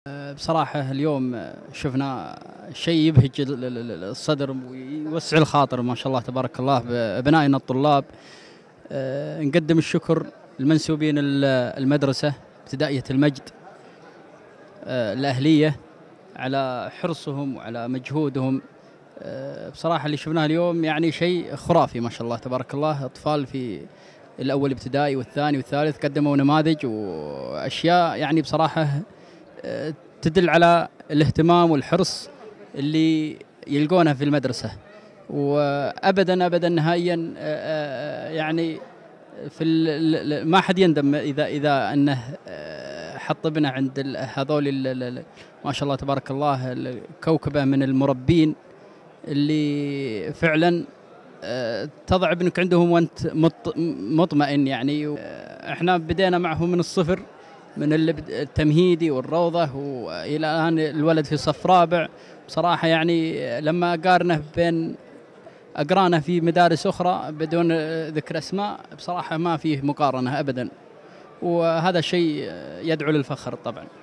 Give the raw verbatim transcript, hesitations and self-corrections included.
بصراحة اليوم شفنا شيء يبهج الصدر ويوسع الخاطر، ما شاء الله تبارك الله، بأبنائنا الطلاب. نقدم الشكر للمنسوبين المدرسة ابتدائية المجد الأهلية على حرصهم وعلى مجهودهم. بصراحة اللي شفناه اليوم يعني شيء خرافي، ما شاء الله تبارك الله. أطفال في الأول ابتدائي والثاني والثالث قدموا نماذج وأشياء يعني بصراحة تدل على الاهتمام والحرص اللي يلقونه في المدرسة، وأبدا أبدا نهائيا يعني في ما حد يندم إذا إذا أنه حط ابنه عند هذول ما شاء الله تبارك الله الكوكبة من المربين اللي فعلا تضع ابنك عندهم وانت مطمئن. يعني احنا بدينا معه من الصفر، من التمهيدي والروضة وإلى الآن الولد في صف رابع. بصراحة يعني لما قارنه بين أقرانه في مدارس أخرى بدون ذكر أسماء، بصراحة ما فيه مقارنة أبدا، وهذا شيء يدعو للفخر طبعا.